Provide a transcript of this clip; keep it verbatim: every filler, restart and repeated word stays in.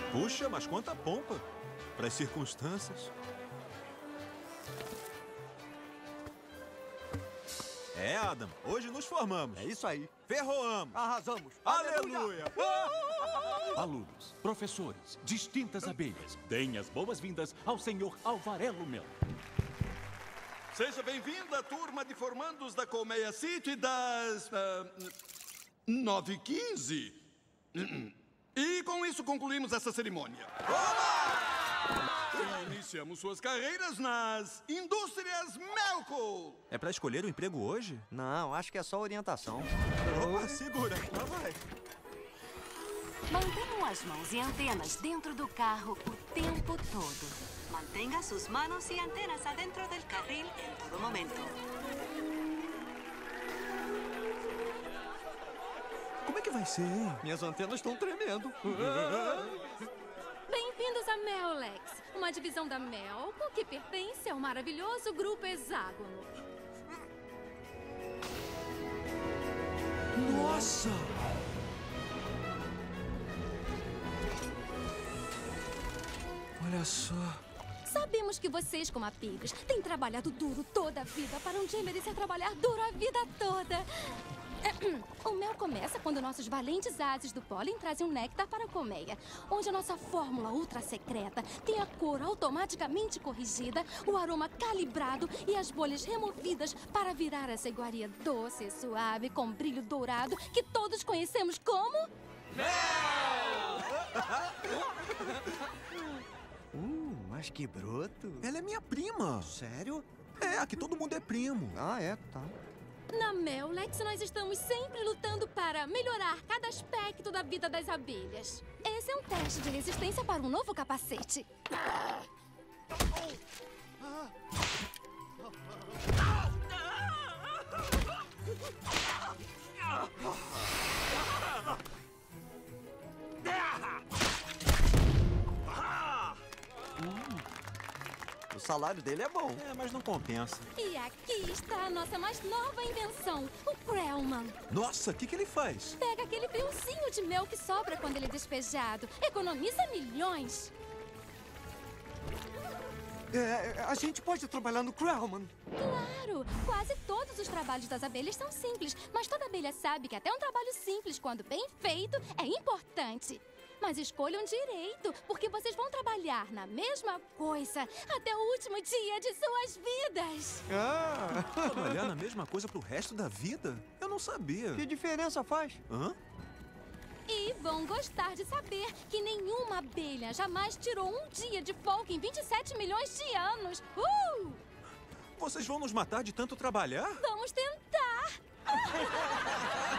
Puxa, mas quanta pompa para as circunstâncias. É, Adam, hoje nos formamos. É isso aí. Ferroamos. Arrasamos. Aleluia. Alunos, professores, distintas abelhas, deem as boas-vindas ao senhor Alvarelo Mel. Seja bem-vinda, turma de formandos da Colmeia City das... Uh, nove e quinze. E com isso concluímos essa cerimônia. E iniciamos suas carreiras nas indústrias Melco. É para escolher o emprego hoje? Não, acho que é só orientação. Opa, segura. Lá vai. Mantenham as mãos e antenas dentro do carro o tempo todo. Mantenga sus manos y antenas adentro del carril en todo momento. Como é que vai ser, hein? Minhas antenas estão tremendo. Bem-vindos a Mellex, uma divisão da Melco que pertence ao maravilhoso Grupo Hexágono. Nossa! Olha só. Sabemos que vocês, como apigos, têm trabalhado duro toda a vida para um dia merecer trabalhar duro a vida toda. O mel começa quando nossos valentes ases do pólen trazem um néctar para a colmeia, onde a nossa fórmula ultra secreta tem a cor automaticamente corrigida, o aroma calibrado e as bolhas removidas para virar essa iguaria doce e suave com brilho dourado que todos conhecemos como... Uh, mas que broto. Ela é minha prima. Sério? É, aqui todo mundo é primo. Ah, é, tá. Na Mellex, nós estamos sempre lutando para melhorar cada aspecto da vida das abelhas. Esse é um teste de resistência para um novo capacete. O salário dele é bom. É, mas não compensa. E aqui está a nossa mais nova invenção, o Krellman. Nossa, o que, que ele faz? Pega aquele fiozinho de mel que sobra quando ele é despejado. Economiza milhões. É, a gente pode trabalhar no Krellman. Claro, quase todos os trabalhos das abelhas são simples, mas toda abelha sabe que até um trabalho simples, quando bem feito, é importante. Mas escolham direito, porque vocês vão trabalhar na mesma coisa até o último dia de suas vidas. Ah, Trabalhar na mesma coisa pro resto da vida? Eu não sabia. que diferença faz? Hã? E vão gostar de saber que nenhuma abelha jamais tirou um dia de folga em vinte e sete milhões de anos. Uh! Vocês vão nos matar de tanto trabalhar? Vamos tentar!